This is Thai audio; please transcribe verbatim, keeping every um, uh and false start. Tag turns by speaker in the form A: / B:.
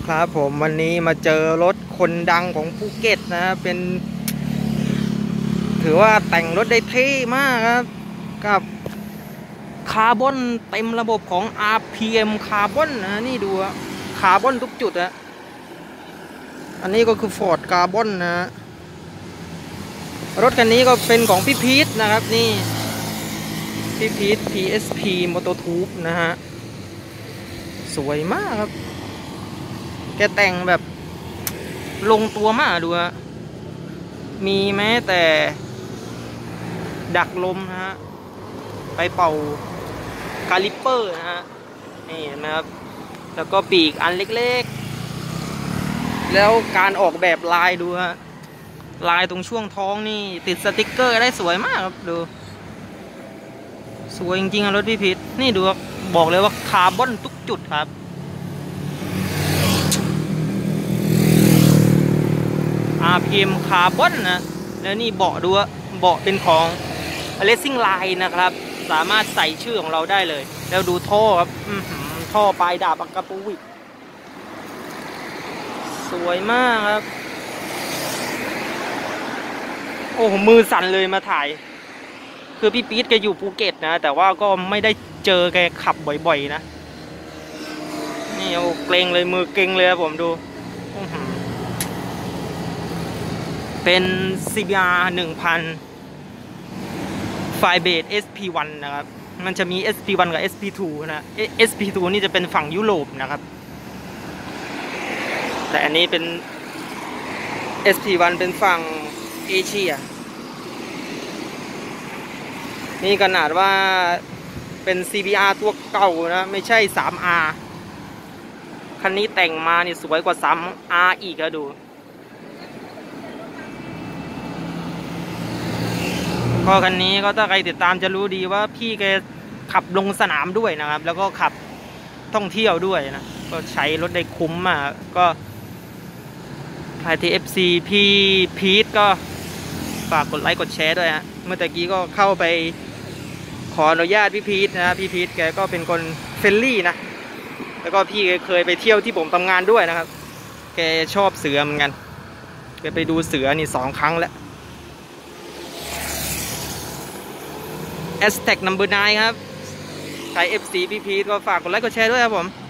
A: ครับผมวันนี้มาเจอรถคนดังของภูเก็ตนะเป็นถือว่าแต่งรถได้เท่มากครับกับคาร์บอนเต็มระบบของ อาร์ พี เอ็ม คาร์บอนนะนี่ดูคาร์บอนทุกจุดอะอันนี้ก็คือ Ford คาร์บอนนะรถคันนี้ก็เป็นของพี่พีทนะครับนี่พี่พีท พี เอส พี Mototube นะฮะสวยมากครับแกแต่งแบบลงตัวมากดูฮะมีแม้แต่ดักลมนะฮะไปเป่าคาลิปเปอร์นะฮะนี่เห็นไหมครับแล้วก็ปีกอันเล็กๆแล้วการออกแบบลายดูฮะลายตรงช่วงท้องนี่ติดสติกเกอร์ได้สวยมากครับดูสวยจริงๆรถพี่พิษนี่ดูบอกเลยว่าคาร์บอนทุกจุดครับ อาร์ พี เอ็ม คาร์บอนนะแล้วนี่เบาะดูเบาะเป็นของ Racing Line นะครับสามารถใส่ชื่อของเราได้เลยแล้วดูท่อครับท่อปลายดาบอักกาปูวิกสวยมากครับโอ้มือสั่นเลยมาถ่ายคือพี่ปี๊ดแกอยู่ภูเก็ตนะแต่ว่าก็ไม่ได้เจอแกขับบ่อยๆนะนี่โอ้เกรงเลยมือเกรงเลยผมดูเป็น ซี บี อาร์ หนึ่งพัน ไฟเบส เอส พี วัน นะครับมันจะมี เอส พี วัน กับ เอส พี ทู นะ เอส พี ทู นี่จะเป็นฝั่งยุโรปนะครับแต่อันนี้เป็น เอส พี วัน เป็นฝั่งเอเชียนี่ขนาดว่าเป็น ซี บี อาร์ ตัวเก่านะไม่ใช่ ทรี อาร์ คันนี้แต่งมานี่สวยกว่า ทรี อาร์ อีกอะดูก็คันนี้ก็ถ้าใครติดตามจะรู้ดีว่าพี่แกขับลงสนามด้วยนะครับแล้วก็ขับท่องเที่ยวด้วยนะก็ใช้รถได้คุ้มมากก็ใครที่ เอฟ ซี พี่พีทก็ฝากกดไลค์กดแชร์ด้วยฮะเมื่อตะกี้ก็เข้าไปขออนุญาตพี่พีทนะพี่พีทแกก็เป็นคนเฟรนลี่นะแล้วก็พี่เคยไปเที่ยวที่ผมทำงานด้วยนะครับแกชอบเสือเหมือนกันแกไปดูเสือนี่สองครั้งแล้วแอสแท็กนัมเบอร์ไนน์ครับใคร เอฟ ซี พี พี ก็ฝากกดไลค์กดแชร์ด้วยครับผม